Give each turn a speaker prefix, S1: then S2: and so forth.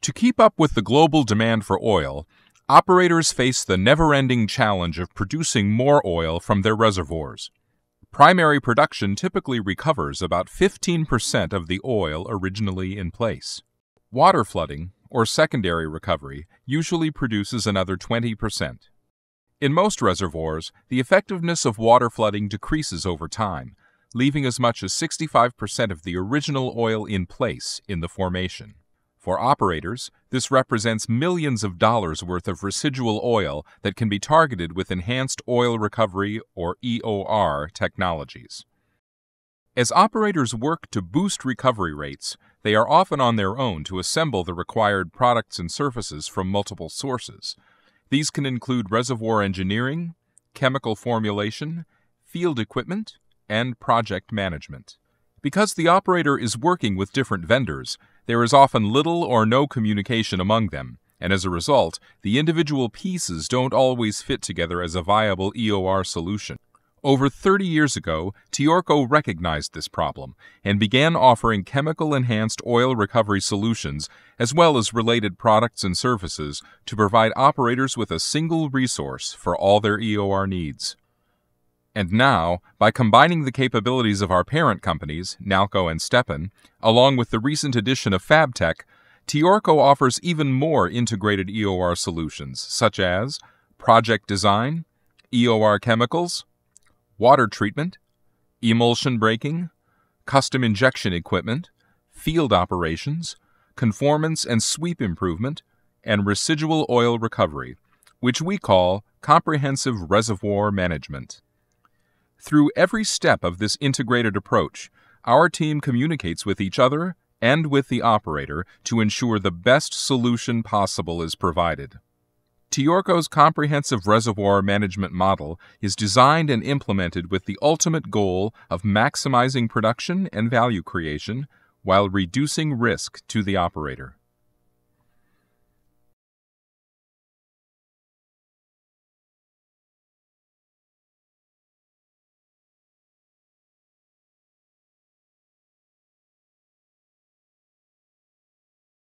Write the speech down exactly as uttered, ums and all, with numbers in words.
S1: To keep up with the global demand for oil, operators face the never-ending challenge of producing more oil from their reservoirs. Primary production typically recovers about fifteen percent of the oil originally in place. Water flooding, or secondary recovery, usually produces another twenty percent. In most reservoirs, the effectiveness of water flooding decreases over time, leaving as much as sixty-five percent of the original oil in place in the formation. For operators, this represents millions of dollars worth of residual oil that can be targeted with enhanced oil recovery or E O R technologies. As operators work to boost recovery rates, they are often on their own to assemble the required products and surfaces from multiple sources. These can include reservoir engineering, chemical formulation, field equipment, and project management. Because the operator is working with different vendors, there is often little or no communication among them, and as a result, the individual pieces don't always fit together as a viable E O R solution. Over thirty years ago, TIORCO recognized this problem and began offering chemical-enhanced oil recovery solutions as well as related products and services to provide operators with a single resource for all their E O R needs. And now, by combining the capabilities of our parent companies, Nalco and Stepan, along with the recent addition of FabTech, TIORCO offers even more integrated E O R solutions, such as project design, E O R chemicals, water treatment, emulsion braking, custom injection equipment, field operations, conformance and sweep improvement, and residual oil recovery, which we call comprehensive reservoir management. Through every step of this integrated approach, our team communicates with each other and with the operator to ensure the best solution possible is provided. TIORCO's comprehensive reservoir management model is designed and implemented with the ultimate goal of maximizing production and value creation while reducing risk to the operator.